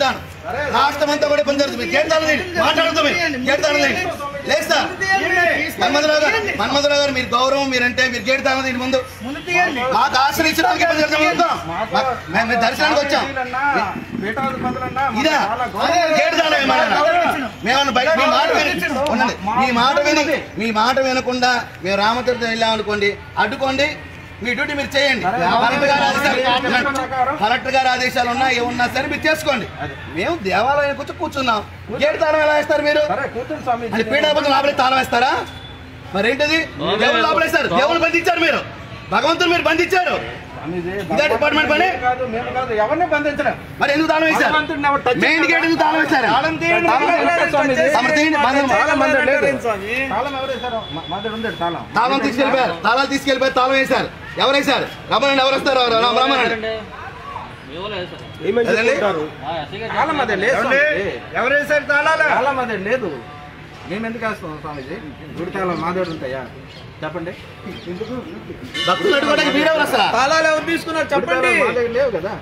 కూర్చుంటాను రాష్ట్రమంతా కూడా పని జరుగుతుంది మాట్లాడుతుంది లేదు సార్ మన్మధరావు గారు మీరు గౌరవం మీరంటే మీరు గేట్ తాళం దీని ముందు మాకు ఆశ్రయించడానికి మేము దర్శనానికి వచ్చాం ఇదా గేట్ తాళం మేము బయట మీ మాట వినకుండా మేము రామతీర్థం వెళ్ళామనుకోండి అడ్డుకోండి మీ డ్యూటీ మీరు చేయండి కలెక్టర్ గారి ఆదేశాలు ఉన్నా ఏమున్నా సరే మీరు చేసుకోండి మేము దేవాలయానికి వచ్చి కూర్చున్నాం గేట్ తాళం ఎలా వేస్తారు మీరు పీఠాపతి లోపలికి తాళం వేస్తారా మరేంటిది దేవుడు లోపలేస్తారు దేవుడు బంధించారు మీరు భగవంతుడు మీరు బంధించారు డిపార్ట్మెంట్ పని ఎవరిని బంధించడం మరి ఎందుకు తాళం వేశారు మెయిన్ గేట్ ఎందుకు తాళం వేశారు తాళం తీసుకెళ్ళిపోయారు తాళం వేశారు ఎవరు వేశారు రమణండి ఎవరు వస్తారు రమణండి ఎవరు వేశారు తాళాలు అదే లేదు మేము ఎందుకు వేస్తాం స్వామీజీ గుడి తాళం మా దగ్గర ఉంటాయా చెప్పండి తాళాలు ఎవరు తీసుకున్నారు చెప్పండి లేవు కదా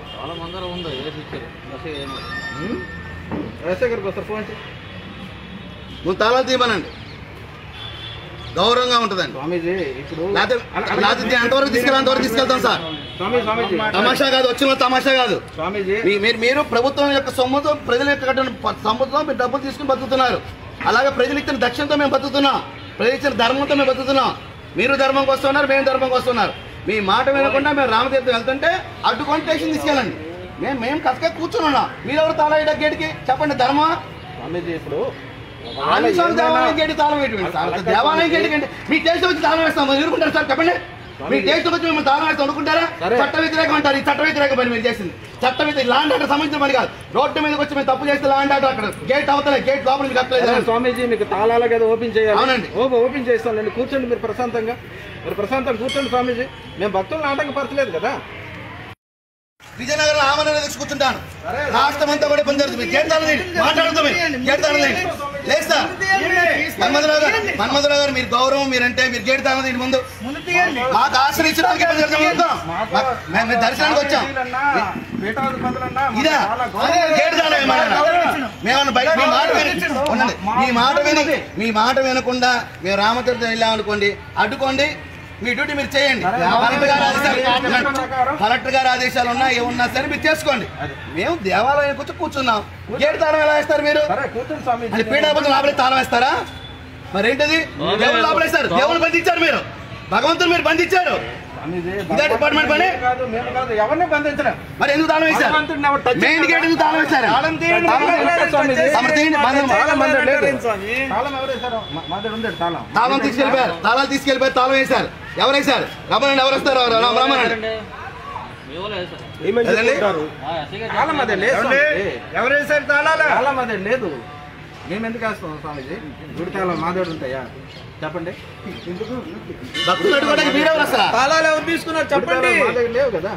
రాజశేఖర్కి వస్తారు ఫోన్ నువ్వు తాళాలు తీయమనండి గౌరవంగా ఉంటుందండి స్వామీజీ ఇప్పుడు అంతవరకు తీసుకెళ్తాం సార్ తమాషా కాదు వచ్చిన తమాషా కాదు స్వామీజీ మీరు ప్రభుత్వం యొక్క సొమ్ముతో ప్రజల యొక్క సొమ్ముతో మీరు డబ్బులు తీసుకుని బతుకుతున్నారు అలాగే ప్రజలు ఇచ్చిన దక్షిణతో మేము బతుకుతున్నాం ప్రజలు ఇచ్చిన ధర్మంతో మేము బతుకుతున్నాం మీరు ధర్మంకి వస్తున్నారు మేము ధర్మంకి వస్తున్నారు మీ మాట వినకుండా మేము రామతీర్థం వెళ్తుంటే అడ్డుకొని స్టేషన్ తీసుకెళ్ళండి మేము కసగా కూర్చుని ఉన్నాం మీరెవరు తాళ గేటుకి చెప్పండి ధర్మం స్వామీజీ ఇప్పుడు దేవాలయం గేటు తాళం వేయండి దేవాలయం గేటుకి అంటే మీ దేశం వచ్చి తాళం వేస్తాం ఎదుర్కొంటారు సార్ చెప్పండి మీ దేశం వచ్చి మేము తాళం వేస్తాం అనుకుంటారా చట్ట వ్యతిరేకం అంటారు ఈ చట్ట వ్యతిరేక పని మీరు చేసింది చట్ట వ్యతిరేక ల్యాండ్ ఆర్డర్ సంబంధించిన పని కాదు రోడ్డు మీదకి వచ్చి మేము తప్పు చేస్తే ల్యాండ్ ఆర్డర్ అక్కడ గేట్ అవతలే గేట్ లోపల మీకు అక్కలేదు స్వామీజీ మీకు తాళాల కదా ఓపెన్ చేయాలి అవునండి ఓపెన్ చేస్తానండి కూర్చోండి మీరు ప్రశాంతంగా కూర్చోండి స్వామీజీ మేము భక్తులను ఆటంకపరచలేదు కదా విజయనగరం ఆమరణ కూర్చుంటాను రాష్ట్రమంతా కూడా పని జరుగుతుంది మాట్లాడుతుంది లేదు సార్ మన్మధరావు గారు మీరు గౌరవం మీరంటే మీరు గేట్ తాళం దీని ముందు మాకు ఆశ్రయించడానికి మేము దర్శనానికి వచ్చాం ఇదా గేట్ తాళం మేము బయట మీ మాట వినకుండా మేము రామతీర్థం వెళ్ళామనుకోండి అడ్డుకోండి మీ డ్యూటీ మీరు చేయండి కలెక్టర్ గారి ఆదేశాలు ఉన్నా ఏమున్నా సరే మీరు చేసుకోండి మేము దేవాలయానికి వచ్చి కూర్చున్నాం గేట్ తాళం ఎలా వేస్తారు మీరు పీఠాపతి లోపలికి తాళం వేస్తారా మరేంటిది దేవుడు లోపలేస్తారు దేవుడు బంధించారు మీరు భగవంతుడు మీరు బంధించారు డిపార్ట్మెంట్ పని ఎవరిని బంధించడం మరి ఎందుకు తాళం వేశారు మెయిన్ గేట్ ఎందుకు తాళం వేశారు తాళం తీసుకెళ్ళిపోయారు తాళం వేశారు ఎవరు వేశారు రమణండి ఎవరు వస్తారు రమణండి ఎవరు వేశారు తాళాలు అదే లేదు మేము ఎందుకు వేస్తాం స్వామీజీ గుడి తాళం మా దగ్గర ఉంటాయా చెప్పండి తాళాలు ఎవరు తీసుకున్నారు చెప్పండి లేవు కదా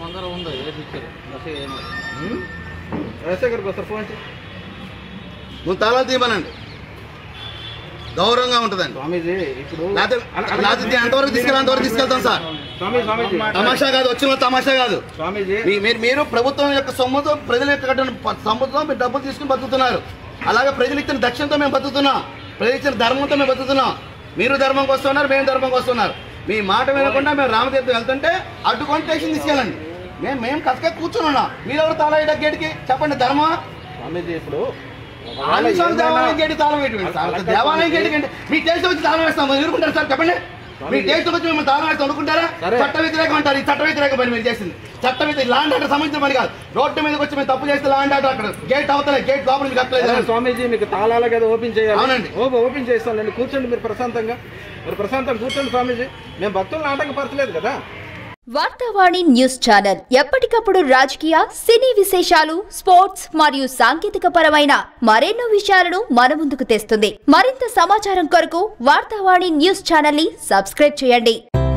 రాజశేఖర్కి వస్తారు ఫోన్ నువ్వు తాళాలు తీయమనండి గౌరవంగా ఉంటుందండి స్వామీజీ ఇప్పుడు అంతవరకు తీసుకెళ్తాం సార్ తమాషా కాదు వచ్చిన తమాషా కాదు స్వామీజీ మీరు ప్రభుత్వం యొక్క సొమ్ముతో ప్రజల యొక్క సొమ్ముతో మీరు డబ్బులు తీసుకుని బతుకుతున్నారు అలాగే ప్రజలు ఇచ్చిన దక్షిణతో మేము బతుకుతున్నాం ప్రజలు ఇచ్చిన ధర్మంతో మేము బతుకుతున్నాం మీరు ధర్మంకి వస్తున్నారు మేము ధర్మంకి వస్తున్నారు మీ మాట వినకుండా మేము రామతీర్థం వెళ్తుంటే అడ్డుకొని స్టేషన్ తీసుకెళ్ళండి మేము కసగా కూర్చుని ఉన్నాం మీరెవరు తాళ గేటుకి చెప్పండి ధర్మం స్వామీజీ ఇప్పుడు దేవాలయం గేటు తాళం వేయండి దేవాలయం గేటుకి అంటే మీ దేశం వచ్చి తాళం వేస్తాం ఎదుర్కొంటారు సార్ చెప్పండి మీ దేశం వచ్చి మేము తాళం వేస్తాం అనుకుంటారా చట్ట వ్యతిరేకం అంటారు ఈ చట్ట వ్యతిరేక పని మీరు చేసింది చట్ట వ్యతిరేక ల్యాండ్ ఆర్డర్ సంబంధించిన పని కాదు రోడ్డు మీదకి వచ్చి మేము తప్పు చేస్తే ల్యాండ్ ఆర్డర్ అక్కడ గేట్ అవతలే గేట్ లోపల మీకు అక్కలేదు స్వామీజీ మీకు తాళాల కదా ఓపెన్ చేయాలి అవునండి ఓపెన్ చేస్తానండి కూర్చోండి మీరు ప్రశాంతంగా కూర్చోండి స్వామీజీ మేము భక్తులను ఆటంకపరచలేదు కదా వార్తావాణి న్యూస్ ఛానల్ ఎప్పటికప్పుడు రాజకీయ సినీ విశేషాలు స్పోర్ట్స్ మరియు సాంకేతిక పరమైన మరెన్నో విషయాలను మన ముందుకు తెస్తుంది మరింత సమాచారం కొరకు వార్తావాణి న్యూస్ ఛానల్ ని సబ్స్క్రైబ్ చేయండి.